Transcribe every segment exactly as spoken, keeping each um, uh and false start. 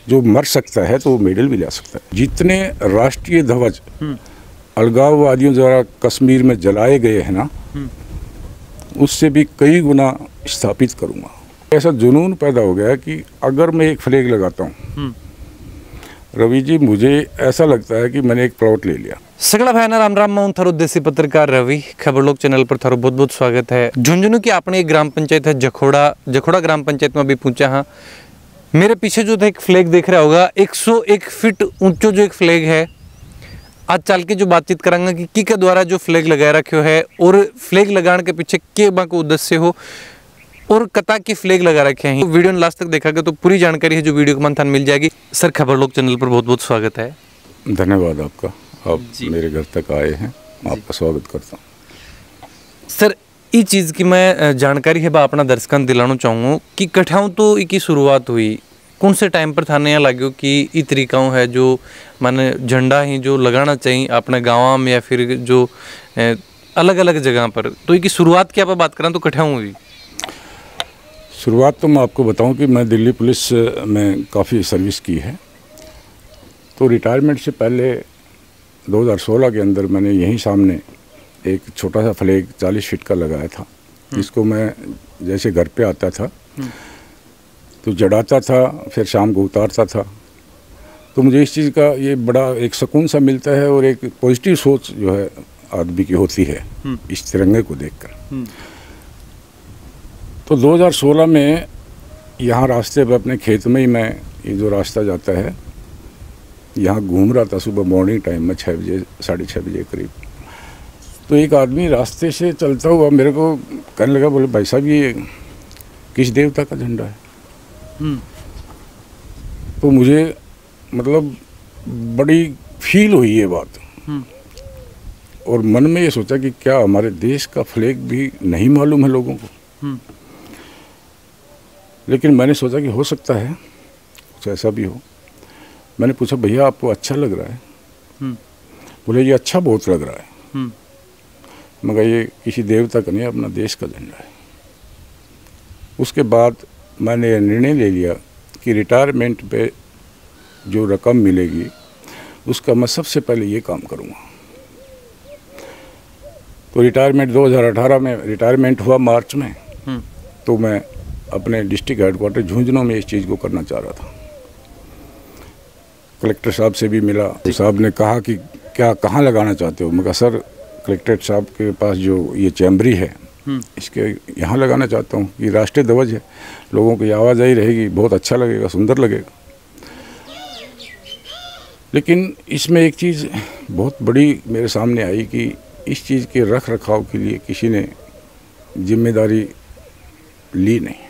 जो मर सकता है तो वो मेडल भी ला सकता है। जितने राष्ट्रीय ध्वज अलगाववादियों द्वारा कश्मीर में जलाए गए हैं ना, उससे भी कई गुना स्थापित करूंगा। ऐसा जुनून पैदा हो गया कि अगर मैं एक फ्लैग लगाता हूँ रवि जी, मुझे ऐसा लगता है कि मैंने एक प्लॉट ले लिया। सगला भाई राम राम, मैं थारो देसी पत्रकार रवि। खबर लोग चैनल पर थारो बहुत बहुत स्वागत है। झुंझुनू की अपनी एक ग्राम पंचायत है जखोड़ा, जखोड़ा ग्राम पंचायत में अभी पहुंचा हाँ। मेरे पीछे जो था एक फ्लैग देख रहा होगा, एक सौ एक फीट ऊंचो जो एक फ्लैग है। आज चल के जो बातचीत करांगा कि की के द्वारा जो फ्लैग लगा रखे है और फ्लैग लगाने के पीछे के बा को उद्देश्य हो और कता की फ्लैग लगा रखे हैं। तो वीडियो ने लास्ट तक देखा गया तो पूरी जानकारी है जो वीडियो के मंथन मिल जाएगी। सर, खबर लोग चैनल पर बहुत बहुत स्वागत है। धन्यवाद आपका, आप मेरे घर तक आए हैं, आपका स्वागत करता हूँ। सर, ये चीज़ की मैं जानकारी है बा अपना दर्शकों दिलाना चाहूँगा कि कठाऊँ तो इसकी शुरुआत हुई कौन से टाइम पर थाने यहाँ लगे कि ये तरीकाओं है जो माने झंडा ही जो लगाना चाहिए अपने गाँव में या फिर जो अलग अलग जगह पर, तो इसकी शुरुआत की आप बात करें तो कठाऊँ हुई? शुरुआत तो मैं आपको बताऊं कि मैं दिल्ली पुलिस में काफ़ी सर्विस की है, तो रिटायरमेंट से पहले दो हज़ार सोलह के अंदर मैंने यहीं सामने एक छोटा सा फ्लैग चालीस फीट का लगाया था, जिसको मैं जैसे घर पे आता था तो जड़ाता था, फिर शाम को उतारता था। तो मुझे इस चीज़ का ये बड़ा एक सुकून सा मिलता है और एक पॉजिटिव सोच जो है आदमी की होती है इस तिरंगे को देखकर। तो दो हज़ार सोलह में यहाँ रास्ते पर अपने खेत में ही मैं ये जो रास्ता जाता है यहाँ घूम रहा था सुबह मॉर्निंग टाइम में छः बजे साढ़े छः बजे करीब। तो एक आदमी रास्ते से चलता हुआ मेरे को कहने लगा, बोले भाई साहब ये किस देवता का झंडा है? तो मुझे मतलब बड़ी फील हुई ये बात और मन में ये सोचा कि क्या हमारे देश का फ्लैग भी नहीं मालूम है लोगों को। लेकिन मैंने सोचा कि हो सकता है कुछ ऐसा भी हो। मैंने पूछा, भैया आपको अच्छा लग रहा है? बोले ये अच्छा बहुत लग रहा है। मगर ये किसी देवता का नहीं, अपना देश का झंडा है। उसके बाद मैंने निर्णय ले लिया कि रिटायरमेंट पे जो रकम मिलेगी उसका मैं सबसे पहले ये काम करूँगा। तो रिटायरमेंट दो हज़ार अठारह में रिटायरमेंट हुआ मार्च में, तो मैं अपने डिस्ट्रिक्ट हेडक्वार्टर झुंझुनू में इस चीज़ को करना चाह रहा था। कलेक्टर साहब से भी मिला, साहब ने कहा कि क्या कहाँ लगाना चाहते हो? मैं कहा सर कलेक्टर साहब के पास जो ये चैम्बरी है इसके यहाँ लगाना चाहता हूँ, ये राष्ट्रीय ध्वज है, लोगों की आवाजाही रहेगी, बहुत अच्छा लगेगा, सुंदर लगेगा। लेकिन इसमें एक चीज़ बहुत बड़ी मेरे सामने आई कि इस चीज़ के रख रखाव के लिए किसी ने जिम्मेदारी ली नहीं।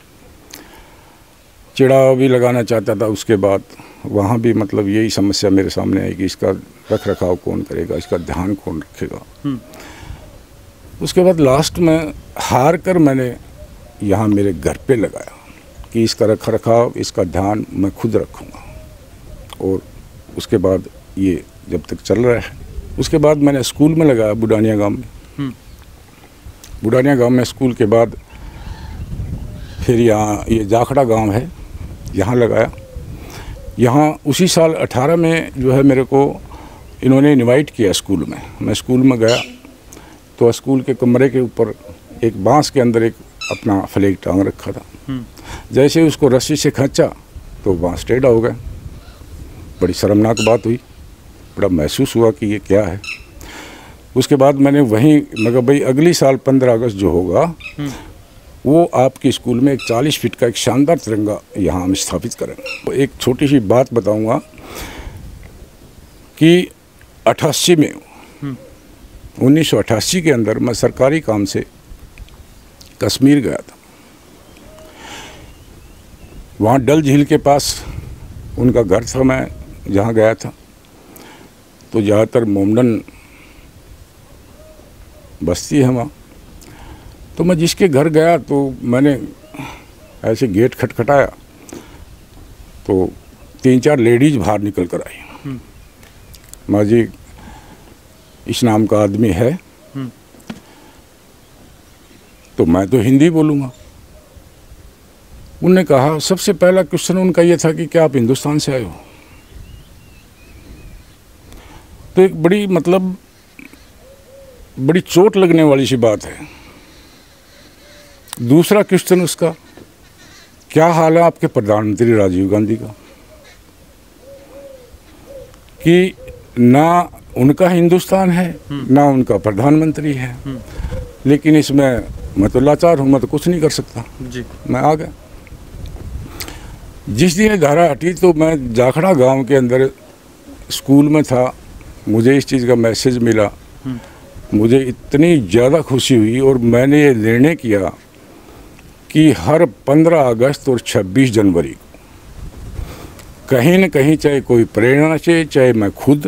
चिड़ावा भी लगाना चाहता था, उसके बाद वहाँ भी मतलब यही समस्या मेरे सामने आई कि इसका रख रखाव कौन करेगा, इसका ध्यान कौन रखेगा। उसके बाद लास्ट में हार कर मैंने यहाँ मेरे घर पे लगाया कि इसका रख रखाव, इसका ध्यान मैं खुद रखूँगा। और उसके बाद ये जब तक चल रहा है, उसके बाद मैंने स्कूल में लगाया बुडानिया गांव में। बुडानिया गांव में स्कूल के बाद फिर यहाँ ये जाखड़ा गांव है, यहाँ लगाया। यहाँ उसी साल अठारह में जो है मेरे को इन्होंने इनवाइट किया स्कूल में। मैं स्कूल में गया तो स्कूल के कमरे के ऊपर एक बांस के अंदर एक अपना फ्लैग टांग रखा था। जैसे उसको रस्सी से खींचा तो बांस टेढ़ा हो गया। बड़ी शर्मनाक बात हुई, बड़ा महसूस हुआ कि ये क्या है। उसके बाद मैंने वहीं मगर भाई अगली साल पंद्रह अगस्त जो होगा वो आपके स्कूल में एक चालीस फीट का एक शानदार तिरंगा यहाँ हम स्थापित करेंगे। एक छोटी सी बात बताऊंगा कि अट्ठासी में उन्नीस सौ अट्ठासी के अंदर मैं सरकारी काम से कश्मीर गया था। वहाँ डल झील के पास उनका घर था, मैं जहाँ गया था तो ज़्यादातर मोमडन बस्ती है वहाँ। तो मैं जिसके घर गया तो मैंने ऐसे गेट खटखटाया तो तीन चार लेडीज़ बाहर निकल कर आई। माँ जी इस नाम का आदमी है? तो मैं तो हिंदी बोलूँगा। उनने कहा, सबसे पहला क्वेश्चन उनका ये था कि क्या आप हिंदुस्तान से आए हो? तो एक बड़ी मतलब बड़ी चोट लगने वाली सी बात है। दूसरा क्वेश्चन उसका, क्या हाल है आपके प्रधानमंत्री राजीव गांधी का? कि ना उनका हिंदुस्तान है ना उनका प्रधानमंत्री है, लेकिन इसमें मैं तो लाचार हूँ, मैं तो कुछ नहीं कर सकता जी। मैं आ गया। जिस दिन धारा हटी तो मैं जाखड़ा गांव के अंदर स्कूल में था, मुझे इस चीज़ का मैसेज मिला, मुझे इतनी ज़्यादा खुशी हुई और मैंने ये निर्णय किया कि हर पंद्रह अगस्त और छब्बीस जनवरी को कहीं न कहीं, चाहे कोई प्रेरणा से चाहे मैं खुद,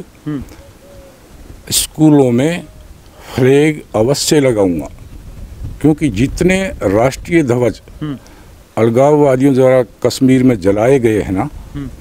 स्कूलों में फ्लैग अवश्य लगाऊंगा। क्योंकि जितने राष्ट्रीय ध्वज अलगाववादियों द्वारा कश्मीर में जलाए गए हैं ना,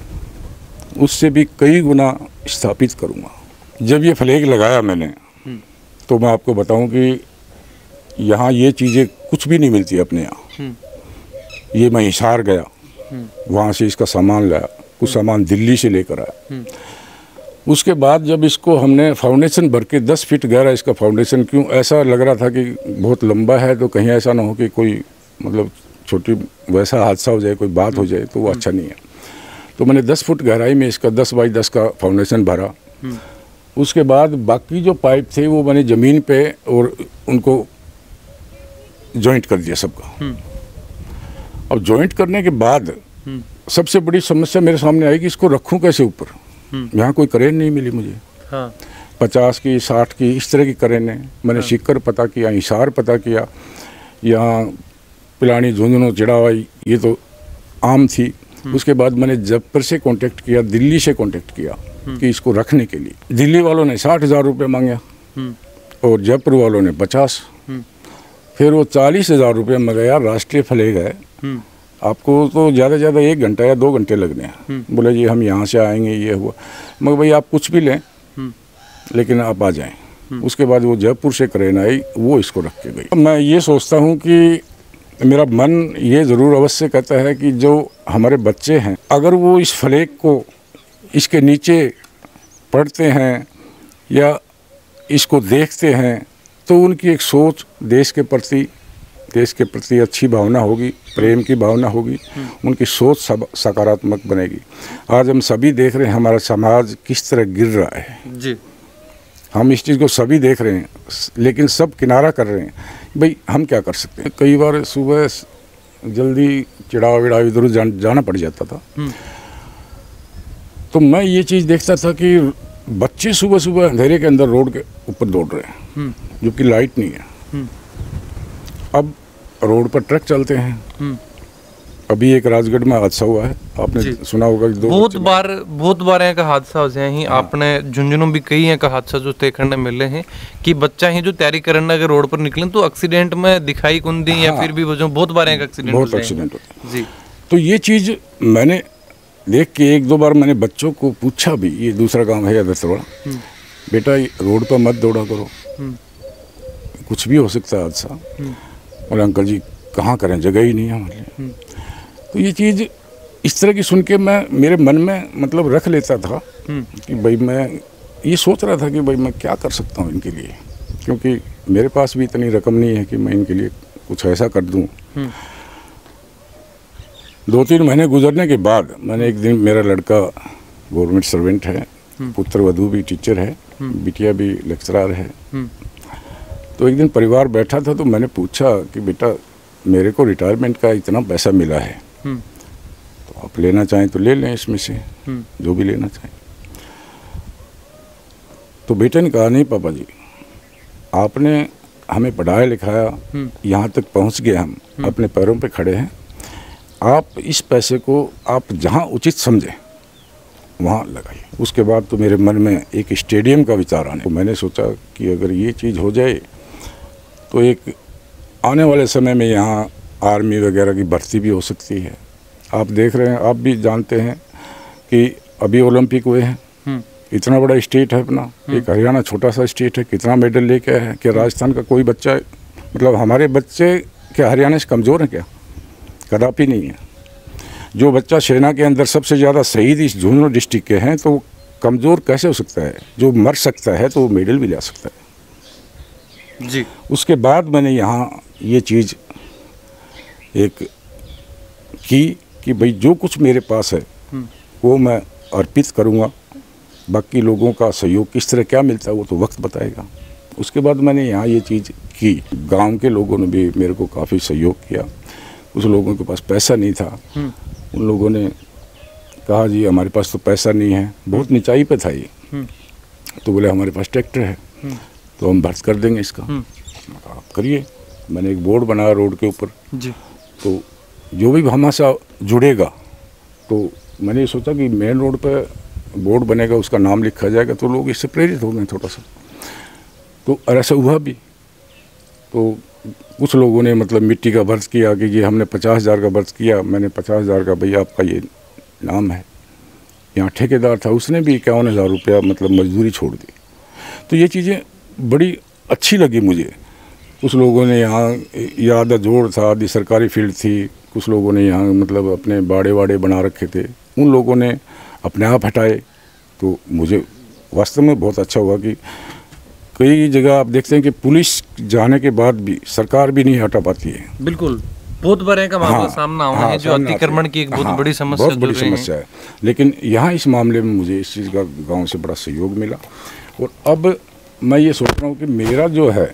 उससे भी कई गुना स्थापित करूंगा। जब ये फ्लैग लगाया मैंने, तो मैं आपको बताऊं कि यहाँ ये चीज़ें कुछ भी नहीं मिलती अपने यहाँ। ये मैं हिसार गया, वहाँ से इसका सामान लाया, कुछ सामान दिल्ली से लेकर आया। उसके बाद जब इसको हमने फाउंडेशन भर के दस फीट गहरा इसका फाउंडेशन, क्यों ऐसा लग रहा था कि बहुत लंबा है तो कहीं ऐसा ना हो कि कोई मतलब छोटी वैसा हादसा हो जाए, कोई बात हो जाए, तो वो अच्छा नहीं है। तो मैंने दस फुट गहराई में इसका दस बाई दस का फाउंडेशन भरा। उसके बाद बाकी जो पाइप थे वो मैंने ज़मीन पे और उनको जॉइंट कर दिया सबका। अब जॉइंट करने के बाद सबसे बड़ी समस्या मेरे सामने आई कि इसको रखूं कैसे ऊपर। यहाँ कोई करेन नहीं मिली मुझे। हाँ। पचास की, साठ की, इस तरह की करेन है। मैंने हाँ। सीकर पता किया, हिसार पता किया, यहाँ पिलानी, झुंझुनू, चिड़ावा, ये तो आम थी। उसके बाद मैंने जयपुर से कांटेक्ट किया, दिल्ली से कांटेक्ट किया कि इसको रखने के लिए। दिल्ली वालों ने साठ हज़ार रुपये मांगा और जयपुर वालों ने पचास। फिर वो चालीस हज़ार रुपये में गया। राष्ट्रीय फ्लैग है, आपको तो ज़्यादा से ज़्यादा एक घंटा या दो घंटे लगने हैं। बोले जी हम यहाँ से आएंगे, ये हुआ। मगर भाई आप कुछ भी लें, लेकिन आप आ जाएं। उसके बाद वो जयपुर से करेन आई, वो इसको रख के गई। मैं ये सोचता हूँ कि मेरा मन ये ज़रूर अवश्य कहता है कि जो हमारे बच्चे हैं, अगर वो इस फ्लैग को इसके नीचे पढ़ते हैं या इसको देखते हैं, तो उनकी एक सोच देश के प्रति देश के प्रति अच्छी भावना होगी, प्रेम की भावना होगी, उनकी सोच सब सकारात्मक बनेगी। आज हम सभी देख रहे हैं हमारा समाज किस तरह गिर रहा है जी। हम इस चीज़ को सभी देख रहे हैं, लेकिन सब किनारा कर रहे हैं। भाई हम क्या कर सकते हैं? कई बार सुबह जल्दी चिड़ावा विड़ावा इधर जा, जाना पड़ जाता था, तो मैं ये चीज़ देखता था कि बच्चे सुबह सुबह अंधेरे के अंदर रोड के ऊपर दौड़ रहे हैं, जबकि लाइट नहीं है। अब रोड पर ट्रक चलते हैं। अभी एक राजगढ़ में हादसा हुआ है, आपने सुना होगा कि दो बहुत बार बहुत बार यहाँ का हादसा हो जाए ही। हाँ। आपने झुंझुनू भी कई यहाँ का हादसा जो तय करने मिले हैं कि बच्चा ही जो तैयारी करने अगर रोड पर निकले तो एक्सीडेंट में दिखाई कुंदी। हाँ। या फिर भी वो बहुत बार यहाँ का एक्सीडेंट बहुत एक्सीडेंट होता है जी। तो ये चीज़ मैंने देख के एक दो बार मैंने बच्चों को पूछा भी, ये दूसरा काम है या दसवाड़ा, बेटा रोड पर मत दौड़ा करो, कुछ भी हो सकता है हादसा। और अंकल जी कहाँ करें, जगह ही नहीं है हमारे लिए। तो ये चीज़ इस तरह की सुन के मैं मेरे मन में मतलब रख लेता था कि भाई मैं ये सोच रहा था कि भाई मैं क्या कर सकता हूँ इनके लिए, क्योंकि मेरे पास भी इतनी रकम नहीं है कि मैं इनके लिए कुछ ऐसा कर दूँ। दो तीन महीने गुजरने के बाद मैंने एक दिन, मेरा लड़का गवर्नमेंट सर्वेंट है, पुत्र वधू भी टीचर है, बिटिया भी लेक्चरर है, तो एक दिन परिवार बैठा था तो मैंने पूछा कि बेटा मेरे को रिटायरमेंट का इतना पैसा मिला है, तो आप लेना चाहें तो ले लें इसमें से जो भी लेना चाहें। तो बेटे ने कहा नहीं पापा जी, आपने हमें पढ़ाया लिखाया, यहाँ तक पहुँच गए, हम अपने पैरों पे खड़े हैं, आप इस पैसे को आप जहाँ उचित समझें वहाँ लगाइए। उसके बाद तो मेरे मन में एक स्टेडियम का विचार आने, तो मैंने सोचा कि अगर ये चीज़ हो जाए तो एक आने वाले समय में यहाँ आर्मी वगैरह की भर्ती भी हो सकती है। आप देख रहे हैं, आप भी जानते हैं कि अभी ओलंपिक हुए हैं, इतना बड़ा स्टेट है अपना, एक हरियाणा छोटा सा स्टेट है, कितना मेडल लेके आया है। क्या राजस्थान का कोई बच्चा, मतलब हमारे बच्चे क्या हरियाणा से कमज़ोर है क्या? कदापि नहीं है। जो बच्चा सेना के अंदर सबसे ज़्यादा शहीद इस झुंझुनू डिस्ट्रिक्ट के हैं, तो कमज़ोर कैसे हो सकता है? जो मर सकता है तो वो मेडल भी ला सकता है जी। उसके बाद मैंने यहाँ ये चीज़ एक की कि भाई जो कुछ मेरे पास है वो मैं अर्पित करूँगा। बाकी लोगों का सहयोग किस तरह क्या मिलता है वो तो वक्त बताएगा। उसके बाद मैंने यहाँ ये चीज़ की। गांव के लोगों ने भी मेरे को काफ़ी सहयोग किया। कुछ लोगों के पास पैसा नहीं था, उन लोगों ने कहा जी हमारे पास तो पैसा नहीं है, बहुत निचाई पे था ये, तो बोले हमारे पास ट्रैक्टर है तो हम भर्त कर देंगे इसका, आप करिए। मैंने एक बोर्ड बनाया रोड के ऊपर जी। तो जो भी हमारे जुड़ेगा, तो मैंने ये सोचा कि मेन रोड पे बोर्ड बनेगा, उसका नाम लिखा जाएगा, तो लोग इससे प्रेरित हो गए थोड़ा सा। तो ऐसा हुआ भी। तो कुछ लोगों ने मतलब मिट्टी का भर्त किया कि जी हमने पचास हज़ार का भर्त किया। मैंने पचास हज़ार का भैया आपका ये नाम है। यहाँ ठेकेदार था, उसने भी इक्यावन हज़ार रुपया मतलब मजदूरी छोड़ दी। तो ये चीज़ें बड़ी अच्छी लगी मुझे। कुछ लोगों ने यहाँ, ये आधा जोड़ था, आधी सरकारी फील्ड थी, कुछ लोगों ने यहाँ मतलब अपने बाड़े वाड़े बना रखे थे, उन लोगों ने अपने आप हटाए। तो मुझे वास्तव में बहुत अच्छा हुआ कि कई जगह आप देखते हैं कि पुलिस जाने के बाद भी सरकार भी नहीं हटा पाती है। बिल्कुल, बहुत बड़े का मामला हाँ, सामने हुआ हाँ, है जो अतिक्रमण की एक बहुत हाँ, बड़ी समस्या बहुत बड़ी समस्या है। लेकिन यहाँ इस मामले में मुझे इस चीज़ का गांव से बड़ा सहयोग मिला। और अब मैं ये सोच रहा हूँ कि मेरा जो है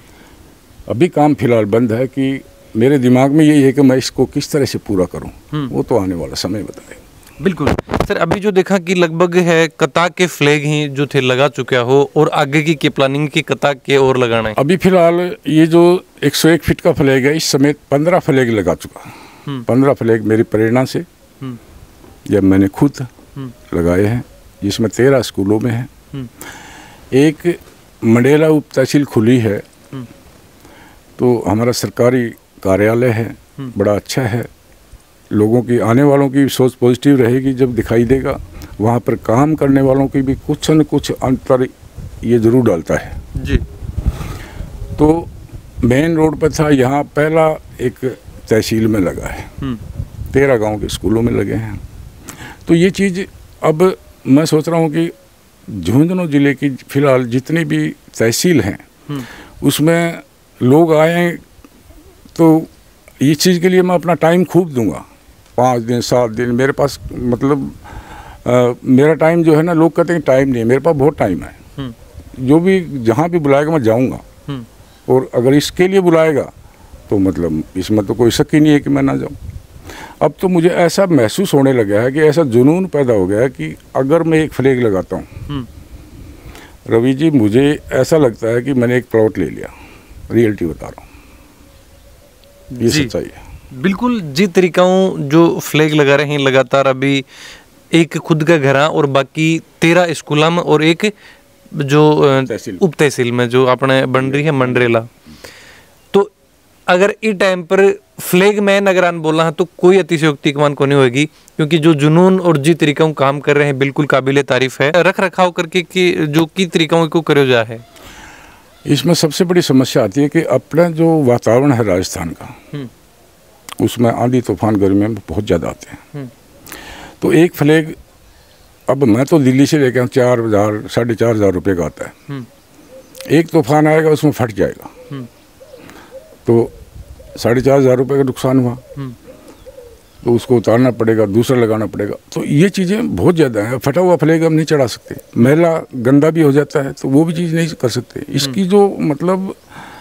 अभी काम फिलहाल बंद है, कि मेरे दिमाग में यही है कि मैं इसको किस तरह से पूरा करूँ, वो तो आने वाला समय बताएगा। बिल्कुल सर, अभी जो देखा कि लगभग है कतार के फ्लैग ही जो थे लगा चुका हो, और आगे की, की प्लानिंग की कतार के और लगाना है। अभी फिलहाल ये जो एक सौ एक फीट का फ्लैग है, इस समय पंद्रह फ्लैग लगा चुका। पंद्रह फ्लैग मेरी प्रेरणा से जब मैंने खुद लगाए हैं, जिसमें तेरह स्कूलों में है। एक मंडेला उप तहसील खुली है, तो हमारा सरकारी कार्यालय है, बड़ा अच्छा है। लोगों की, आने वालों की सोच पॉजिटिव रहेगी जब दिखाई देगा। वहाँ पर काम करने वालों की भी कुछ न कुछ अंतर ये ज़रूर डालता है जी। तो मेन रोड पर था, यहाँ पहला एक तहसील में लगा है, तेरह गांव के स्कूलों में लगे हैं। तो ये चीज़ अब मैं सोच रहा हूँ कि झुंझुनू ज़िले की फ़िलहाल जितनी भी तहसील हैं उसमें लोग आए, तो ये चीज़ के लिए मैं अपना टाइम खूब दूंगा। पाँच दिन सात दिन मेरे पास मतलब आ, मेरा टाइम जो है ना, लोग कहते हैं टाइम नहीं है, मेरे पास बहुत टाइम है। जो भी जहाँ भी बुलाएगा मैं जाऊंगा, और अगर इसके लिए बुलाएगा तो मतलब इसमें तो कोई शक ही नहीं है कि मैं ना जाऊं। अब तो मुझे ऐसा महसूस होने लगा है कि ऐसा जुनून पैदा हो गया है कि अगर मैं एक फ्लैग लगाता हूँ, रवि जी मुझे ऐसा लगता है कि मैंने एक प्लॉट ले लिया। रियलिटी बता रहा हूँ, ये सच्चाई है। बिल्कुल, जिस तरीकाओं जो फ्लैग लगा रहे हैं लगातार, अभी एक खुद का घर और बाकी तेरह स्कूलों में और एक जो उप तहसील में जो अपने बन रही है मंडरेला। तो अगर इस टाइम पर फ्लैग मैन अगर आन बोला है तो कोई अतिशयोक्ति कमान को नहीं होगी, क्योंकि जो जुनून और जिस तरीकाओं काम कर रहे हैं बिल्कुल काबिले तारीफ है। रख रखाव करके कि जो की तरीकाओं को करो जा है, इसमें सबसे बड़ी समस्या आती है कि अपना जो वातावरण है राजस्थान का, उसमें आंधी तूफान गर्मी में बहुत ज़्यादा आते हैं। तो एक फ्लैग, अब मैं तो दिल्ली से लेकर चार हज़ार साढ़े चार हज़ार रुपये का आता है, एक तूफान आएगा उसमें फट जाएगा, तो साढ़े चार हज़ार रुपये का नुकसान हुआ, तो उसको उतारना पड़ेगा, दूसरा लगाना पड़ेगा। तो ये चीज़ें बहुत ज़्यादा हैं। फटा हुआ फ्लैग हम नहीं चढ़ा सकते, मैला गंदा भी हो जाता है, तो वो भी चीज़ नहीं कर सकते। इसकी जो मतलब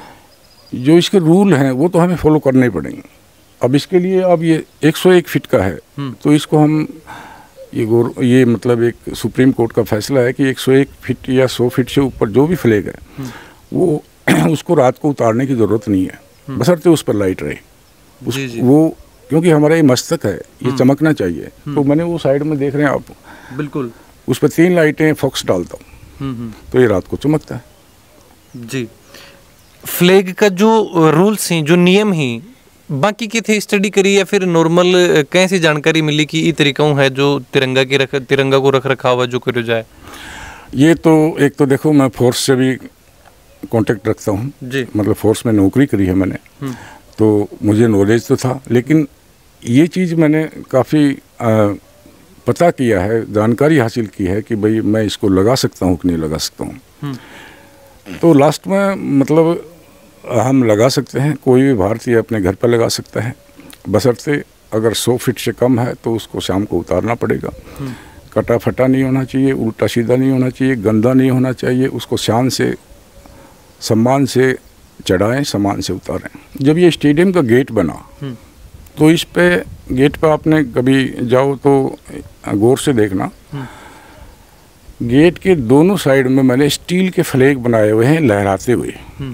जो इसके रूल हैं वो तो हमें फॉलो करने ही पड़ेंगे। अब इसके लिए अब ये एक सौ एक फीट का है, तो इसको हम ये गौर ये मतलब एक सुप्रीम कोर्ट का फैसला है कि एक सौ एक फीट या सौ फीट से ऊपर जो भी फ्लैग है वो उसको रात को उतारने की ज़रूरत नहीं है, बशर्ते उस पर लाइट रहे। उस, जी जी। वो क्योंकि हमारा ये मस्तक है, ये चमकना चाहिए। तो मैंने वो साइड में देख रहे हैं आप, बिल्कुल उस पर तीन लाइटें फोक्स डालता हूँ, तो ये रात को चमकता है जी। फ्लैग का जो रूल्स हैं, जो नियम हैं, बाकी के थे स्टडी करी या फिर नॉर्मल कैसी जानकारी मिली कि ये तरीकाओं है जो तिरंगा की रख तिरंगा को रख रखा हुआ जो करो जाए? ये तो एक तो देखो, मैं फोर्स से भी कांटेक्ट रखता हूँ, मतलब फोर्स में नौकरी करी है मैंने, तो मुझे नॉलेज तो था। लेकिन ये चीज़ मैंने काफ़ी पता किया है, जानकारी हासिल की है कि भाई मैं इसको लगा सकता हूँ कि नहीं लगा सकता हूँ। तो लास्ट में मतलब हम लगा सकते हैं, कोई भी भारतीय अपने घर पर लगा सकता है, बशर्ते अगर सौ फीट से कम है तो उसको शाम को उतारना पड़ेगा। कटा फटा नहीं होना चाहिए, उल्टा सीधा नहीं होना चाहिए, गंदा नहीं होना चाहिए। उसको शान से सम्मान से चढ़ाएं, सम्मान से उतारें। जब ये स्टेडियम का गेट बना तो इस पे गेट पे आपने कभी जाओ तो गौर से देखना, गेट के दोनों साइड में मैंने स्टील के फ्लैग बनाए हुए हैं लहराते हुए।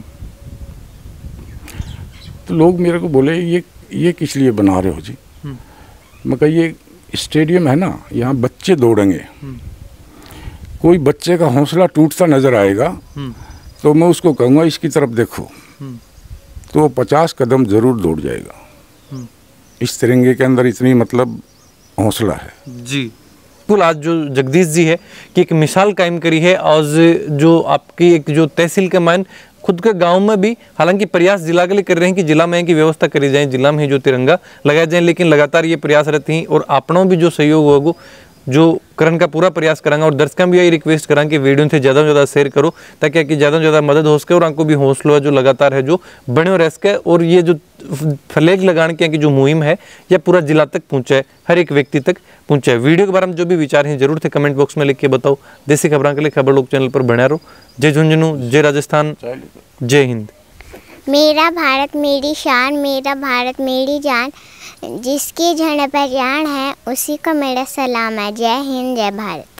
तो लोग मेरे को बोले ये ये किस लिए बना रहे हो जी? मैं कहा ये स्टेडियम है ना, यहाँ बच्चे दौड़ेंगे, कोई बच्चे का हौसला टूटता नज़र आएगा तो मैं उसको कहूँगा इसकी तरफ देखो, तो वो पचास कदम ज़रूर दौड़ जाएगा। इस तिरंगे के अंदर इतनी मतलब हौसला है जी। बिल्कुल, आज जो जगदीश जी है कि एक मिसाल कायम करी है, और जो आपकी एक जो तहसील के मान खुद के गांव में भी हालांकि प्रयास जिला के लिए कर रहे हैं कि जिला में की व्यवस्था करी जाए, जिला में ही जो तिरंगा लगाया जाए, लेकिन लगातार ये प्रयास रहती हैं और आपनों भी जो सहयोग होगा जो करने का पूरा प्रयास करांगा। और दर्शकों भी यही रिक्वेस्ट करांगे कि वीडियो से ज़्यादा से ज़्यादा शेयर करो ताकि कि ज़्यादा से ज़्यादा मदद हो सके और आपको भी हौसला जो लगातार है जो बने रह सके, और ये जो फ्लैग लगाने की जो मुहिम है यह पूरा जिला तक पहुँचाए, हर एक व्यक्ति तक पहुँचाए। वीडियो के बारे में जो भी विचार हैं जरूर थे कमेंट बॉक्स में लिख के बताओ। देसी खबरों के लिए खबर लोग चैनल पर बने रहो। जय झुंझुनू, जय राजस्थान, जय हिंद। मेरा भारत मेरी शान, मेरा भारत मेरी जान, जिसकी झंड पर जान है उसी को मेरा सलाम है। जय हिंद, जय भारत।